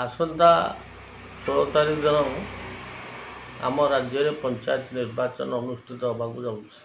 आसंता 16 तारीख दिन आम राज्य में पंचायत निर्वाचन अनुष्ठित होगाक जाऊँगी।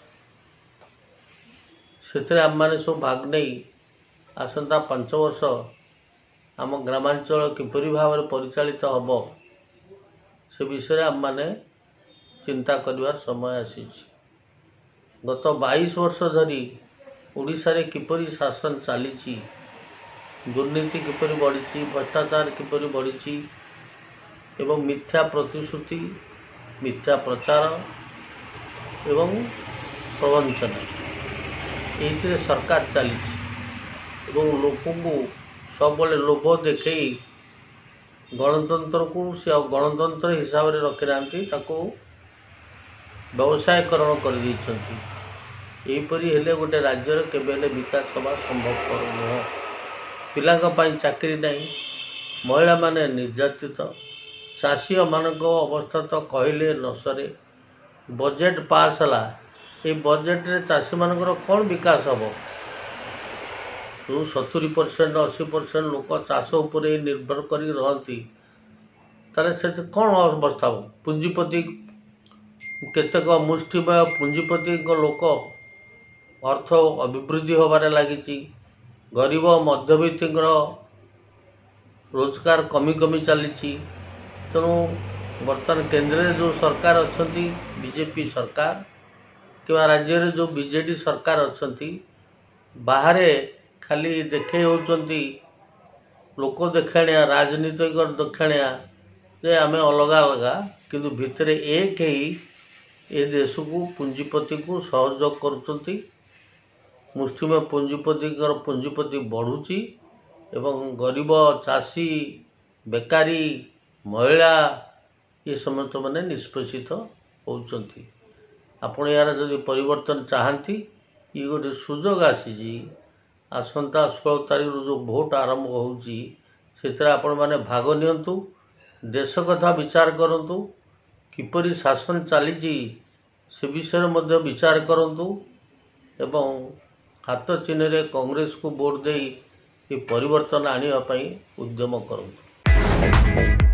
से आम मैंने सब भाग नहीं आसंता 5 वर्ष आम ग्रामांचल किपरि भाव में परिचालित हम से विषय आम मैंने चिंता करिवार समय आसी। गत 22 वर्ष धरी ओडिशा रे किपरि शासन चली, दुर्नीति किपरि बढ़ी, भ्रष्टाचार किपरि बढ़ी एवं मिथ्या प्रतिश्रुति, मिथ्या प्रचार एवं प्रवंचना ये सरकार चली लोक को सब लोभ देखे गणतंत्र को से गणतंत्र हिसाब से रखी ना व्यवसायकरण करपरी हेले गोटे राज्य केबे विकास हवा संभवपर नुह। पिलांई चाकरी नहीं, महिला माने निर्यातित, चाषी मानक अवस्था तो कहले न सरे। बजेट पास है, ये बजेट रे चाषी मानकर कौन विकास हम? जो 70% 80% लोक चाष उपर निर्भर कर रही से कौन अवस्था हो? पुंजीपति केतेक मुष्टिमय पुंजीपति लोक अर्थ अभिवृद्धि होबार लगी, गरीब मध्यवित्त रोजगार कमी कमी चली। तेणु बर्तमान केंद्र में जो सरकार अच्छा बीजेपी सरकार कि राज्य में जो बीजेडी सरकार अच्छा बाहर खाली देखे होती लोक देखाणिया राजनीतिक देखाणिया जे आम अलग अलग किंतु भितर एक ही ए देश को पुंजीपति को सहयोग करुँच। मुष्टिमय पुंजीपति बढ़ुची एवं गरीब चाषी बेकारी महिला ये समस्त मैंने निष्पेषित होती। आपण यार जदि परिवर्तन चाहती ये गोटे सुजोग आसी आसंता 16 तारीख जो भोट आरंभ होती आपण मैंने भाग नियंतु, देश कथा विचार करंतु, किपरि शासन चली से विषय में विचार करंतु एवं हाथ चिन्ह रे कांग्रेस को वोट दे परिवर्तन आने उद्यम करंतु।